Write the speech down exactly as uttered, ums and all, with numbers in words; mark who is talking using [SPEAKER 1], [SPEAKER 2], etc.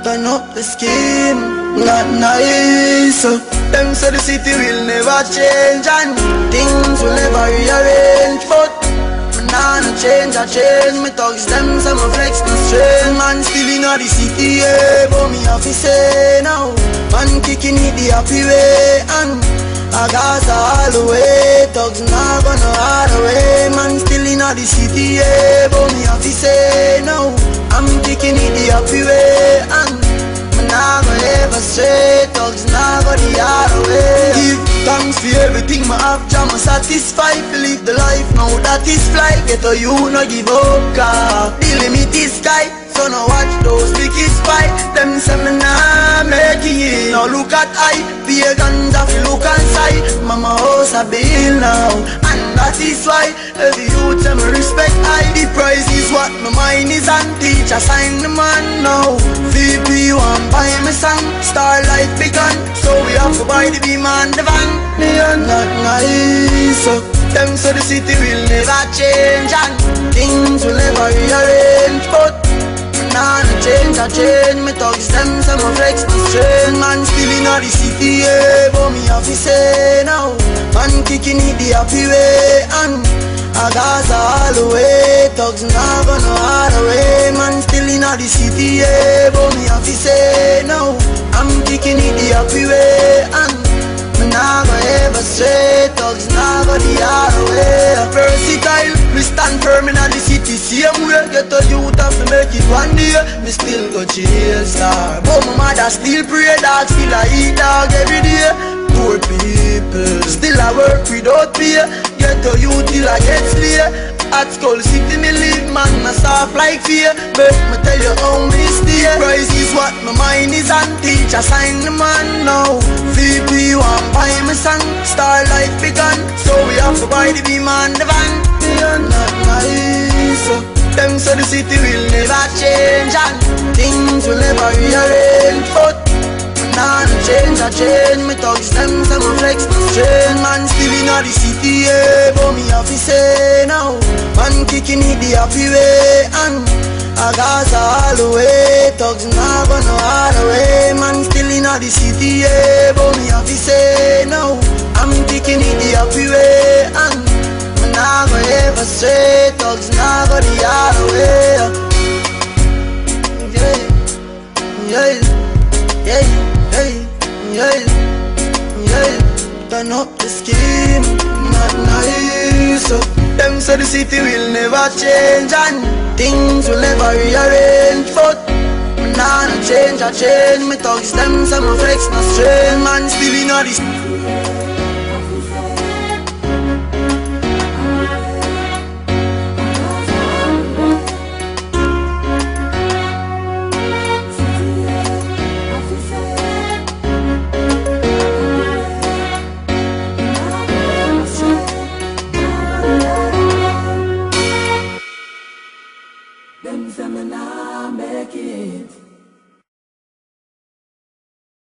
[SPEAKER 1] turn up the scheme, not nice. Them say the city will never change and things will never rearrange, but nah, no change, I change. Me thugs them, some of flex the strain. Man still in the city, yeah, but me have to say now. Man kicking it the happy way and I got all the way. Thugs not gonna hard away. Man still in the city, yeah, but me have to say now. I'm kicking it the happy way and me not gonna ever say thugs not gonna the hard away. Give thanks for everything me have, jam satisfied. To live the life now that is fly. Get a you no give up, car the limit is sky. So now watch those wicked spy. Them say me nah make it. Now look at I, pagans have to look inside. Mama house a bill now, and that is why every youth say me respect I. The price is what my mind is on. Teacher sign the man now. V P want buy me song. Starlight begun, so we have to buy the beam and the van. Me are not nice. Them say the city will never change and things will never rearrange, but nah, no change, I change. Me thugs them, some of flex the strain. Man still in the city, yeah, but me have to say now. Man kicking it the happy way and I got all the way. Thugs not gonna hard away. Man still in the city, yeah, but me have to say now. I'm kicking it the happy way and me not gonna ever say thugs not gonna the hard away. Versatile, me stand firm in the city, same way. Get a youth have to make it one day. Me still go chill star, but my mother still pray, dog still I eat dog every day. Poor people, still I work without pay. Get a youth till I get slay. At school city me live, man, my soft like fear. But me tell you how me stay. Price is what my mind is on. Teacher sign the man now. V P want buy me song. Starlight begun, so we have to buy the beam and the van. Me are not nice. Them say the city will never change and things will never rearrange, but nah, no change, I change. Me thugs them, some of flex the strain. Man still in the city, yeah, but me have to say now. Man kicking it the happy way and I got all the way. Thugs not gonna hard away. Man still in the city, yeah, but me have to say now. I'm kicking it the happy way and me not gonna ever say thugs not gonna the hard away. Yeah, yeah, yeah, yeah, yeah, yeah. Turn up the scheme, not nice. Them say the city will never change and things will never rearrange, but nah, no change, I change. Me thugs them, some of flex no strain. Man still in the